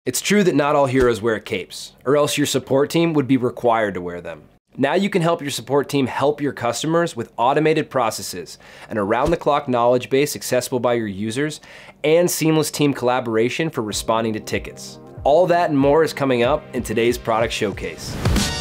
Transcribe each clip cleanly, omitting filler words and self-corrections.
It's true that not all heroes wear capes, or else your support team would be required to wear them. Now you can help your support team help your customers with automated processes, an around-the-clock knowledge base accessible by your users, and seamless team collaboration for responding to tickets. All that and more is coming up in today's product showcase.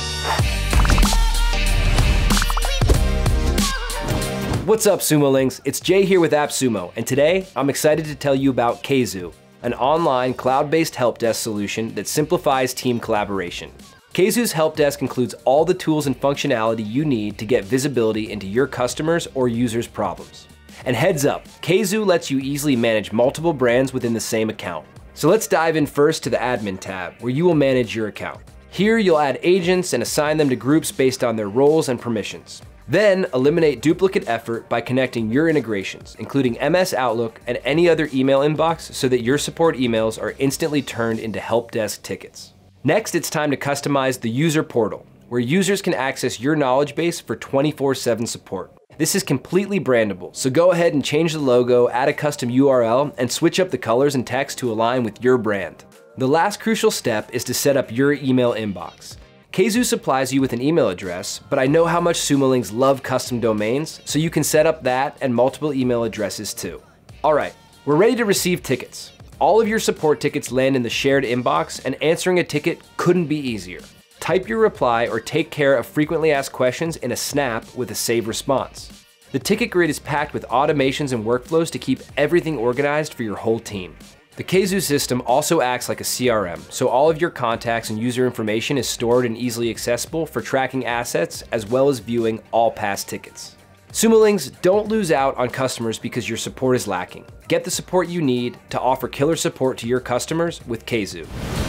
What's up, Sumolings? It's Jay here with AppSumo, and today I'm excited to tell you about Cayzu, an online cloud-based help desk solution that simplifies team collaboration. Cayzu's help desk includes all the tools and functionality you need to get visibility into your customers' or users' problems. And heads up, Cayzu lets you easily manage multiple brands within the same account. So let's dive in first to the admin tab, where you will manage your account. Here you'll add agents and assign them to groups based on their roles and permissions. Then eliminate duplicate effort by connecting your integrations, including MS Outlook and any other email inbox, so that your support emails are instantly turned into help desk tickets. Next, it's time to customize the user portal, where users can access your knowledge base for 24/7 support. This is completely brandable, so go ahead and change the logo, add a custom URL, and switch up the colors and text to align with your brand. The last crucial step is to set up your email inbox. Cayzu supplies you with an email address, but I know how much Sumolings love custom domains, so you can set up that and multiple email addresses too. All right, we're ready to receive tickets. All of your support tickets land in the shared inbox, and answering a ticket couldn't be easier. Type your reply or take care of frequently asked questions in a snap with a save response. The ticket grid is packed with automations and workflows to keep everything organized for your whole team. The Cayzu system also acts like a CRM, so all of your contacts and user information is stored and easily accessible for tracking assets as well as viewing all past tickets. Sumolings, don't lose out on customers because your support is lacking. Get the support you need to offer killer support to your customers with Cayzu.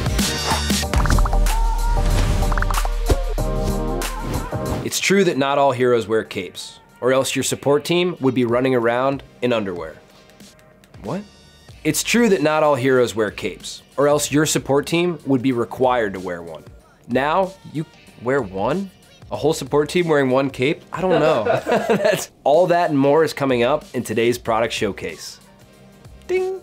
It's true that not all heroes wear capes, or else your support team would be running around in underwear. What? It's true that not all heroes wear capes, or else your support team would be required to wear one. Now, you wear one? A whole support team wearing one cape? I don't know. All that and more is coming up in today's product showcase. Ding!